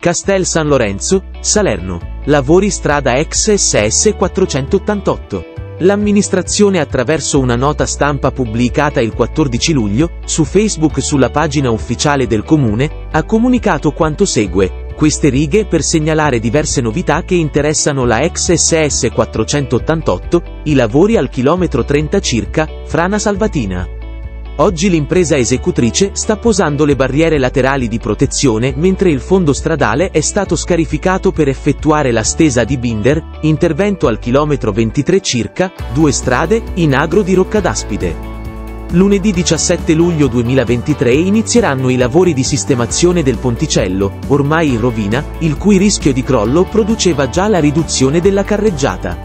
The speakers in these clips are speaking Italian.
Castel San Lorenzo, Salerno. Lavori strada ex SS 488. L'amministrazione, attraverso una nota stampa pubblicata il 14 luglio, su Facebook sulla pagina ufficiale del comune, ha comunicato quanto segue. Queste righe per segnalare diverse novità che interessano la ex SS 488, i lavori al chilometro 30 circa, Frana Salvatina. Oggi l'impresa esecutrice sta posando le barriere laterali di protezione mentre il fondo stradale è stato scarificato per effettuare la stesa di binder, intervento al chilometro 23 circa, 2 strade, in agro di Roccadaspide. Lunedì 17 luglio 2023 inizieranno i lavori di sistemazione del ponticello, ormai in rovina, il cui rischio di crollo produceva già la riduzione della carreggiata.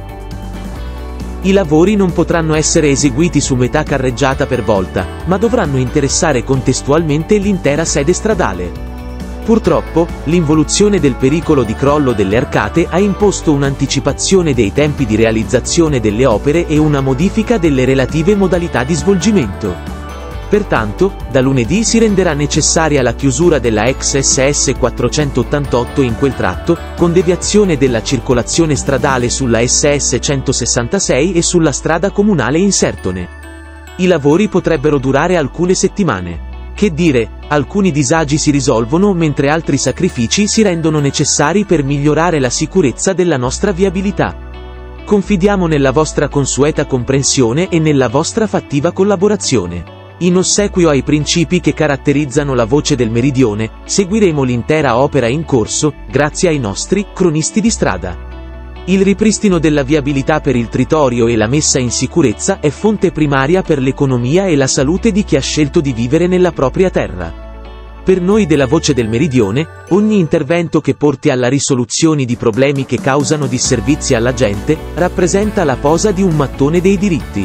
I lavori non potranno essere eseguiti su metà carreggiata per volta, ma dovranno interessare contestualmente l'intera sede stradale. Purtroppo, l'involuzione del pericolo di crollo delle arcate ha imposto un'anticipazione dei tempi di realizzazione delle opere e una modifica delle relative modalità di svolgimento. Pertanto, da lunedì si renderà necessaria la chiusura della ex SS 488 in quel tratto, con deviazione della circolazione stradale sulla SS 166 e sulla strada comunale in Sertone. I lavori potrebbero durare alcune settimane. Che dire, alcuni disagi si risolvono mentre altri sacrifici si rendono necessari per migliorare la sicurezza della nostra viabilità. Confidiamo nella vostra consueta comprensione e nella vostra fattiva collaborazione. In ossequio ai principi che caratterizzano la Voce del Meridione, seguiremo l'intera opera in corso, grazie ai nostri cronisti di strada. Il ripristino della viabilità per il Tritorio e la messa in sicurezza è fonte primaria per l'economia e la salute di chi ha scelto di vivere nella propria terra. Per noi della Voce del Meridione, ogni intervento che porti alla risoluzione di problemi che causano disservizi alla gente, rappresenta la posa di un mattone dei diritti.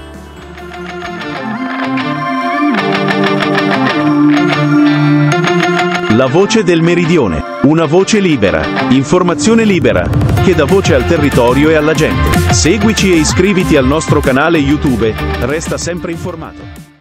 La Voce del Meridione, una voce libera, informazione libera, che dà voce al territorio e alla gente. Seguici e iscriviti al nostro canale YouTube, resta sempre informato.